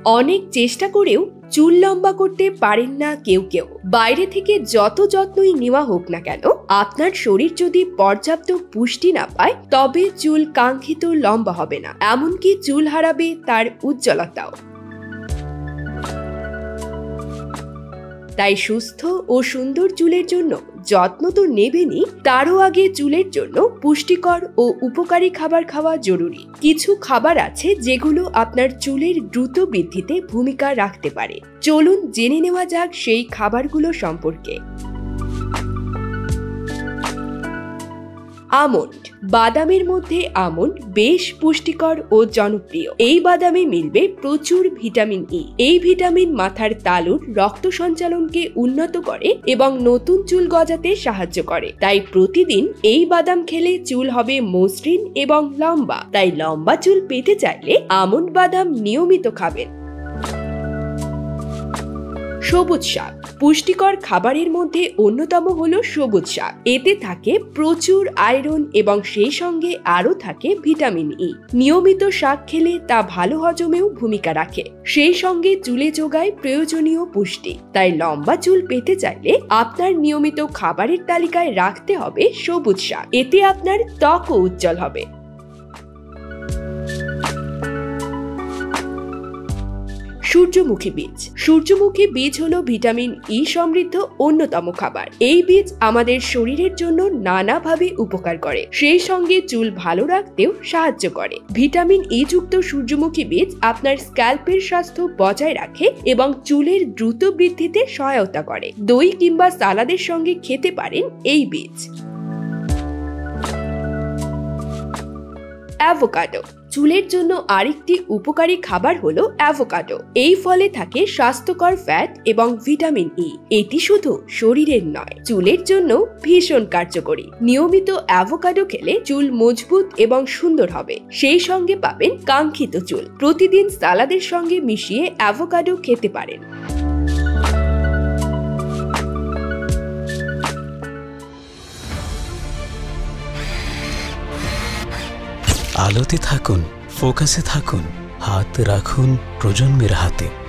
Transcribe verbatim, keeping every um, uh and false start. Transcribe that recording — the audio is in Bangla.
অনেক চেষ্টা করেও চুল লম্বা করতে পারেন না কেউ কেউ। বাইরে থেকে যত যত্নই নেওয়া হোক না কেন, আপনার শরীর যদি পর্যাপ্ত পুষ্টি না পায় তবে চুল কাঙ্ক্ষিত লম্বা হবে না, এমনকি চুল হারাবে তার উজ্জ্বলতাও। তাই সুস্থ ও সুন্দর চুলের জন্য যত্ন তো নেবেনই, তারও আগে চুলের জন্য পুষ্টিকর ও উপকারী খাবার খাওয়া জরুরি। কিছু খাবার আছে যেগুলো আপনার চুলের দ্রুত বৃদ্ধিতে ভূমিকা রাখতে পারে। চলুন জেনে নেওয়া যাক সেই খাবারগুলো সম্পর্কে। আমন্ড। বাদামের মধ্যে আমন্ড বেশ পুষ্টিকর ও জনপ্রিয়। এই বাদামে মিলবে প্রচুর ভিটামিন ই। এই ভিটামিন মাথার তালুর রক্ত সঞ্চালনকে উন্নত করে এবং নতুন চুল গজাতে সাহায্য করে। তাই প্রতিদিন এই বাদাম খেলে চুল হবে মসৃণ এবং লম্বা। তাই লম্বা চুল পেতে চাইলে আমন্ড বাদাম নিয়মিত খাবেন। সবুজ শাক। পুষ্টিকর খাবারের মধ্যে অন্যতম হলো সবুজ শাক। এতে থাকে প্রচুর আয়রন এবং সেই সঙ্গে আরও থাকে ভিটামিন ই। নিয়মিত শাক খেলে তা ভালো হজমেও ভূমিকা রাখে, সেই সঙ্গে চুলে যোগায় প্রয়োজনীয় পুষ্টি। তাই লম্বা চুল পেতে চাইলে আপনার নিয়মিত খাবারের তালিকায় রাখতে হবে সবুজ শাক। এতে আপনার ত্বকও উজ্জ্বল হবে। সূর্যমুখী বীজ। সূর্যমুখী বীজ হলো ভিটামিন ই সমৃদ্ধ অন্যতম খাবার। এই বীজ আমাদের শরীরের জন্য নানাভাবে উপকার করে, সেই সঙ্গে চুল ভালো রাখতেও সাহায্য করে। ভিটামিন ই যুক্ত সূর্যমুখী বীজ আপনার স্ক্যাল্পের স্বাস্থ্য বজায় রাখে এবং চুলের দ্রুত বৃদ্ধিতে সহায়তা করে। দই কিংবা সালাদের সঙ্গে খেতে পারেন এই বীজ। অ্যাভোকাডো। চুলের জন্য আরেকটি উপকারী খাবার হলো অ্যাভোকাডো। এই ফলে থাকে স্বাস্থ্যকর ফ্যাট এবং ভিটামিন ই। এটি শুধু শরীরের নয়, চুলের জন্য ভীষণ কার্যকরী। নিয়মিত অ্যাভোকাডো খেলে চুল মজবুত এবং সুন্দর হবে, সেই সঙ্গে পাবেন কাঙ্ক্ষিত চুল। প্রতিদিন সালাদের সঙ্গে মিশিয়ে অ্যাভোকাডো খেতে পারেন। আলোতে থাকুন, ফোকাসে থাকুন, হাত রাখুন প্রজন্মের হাতে।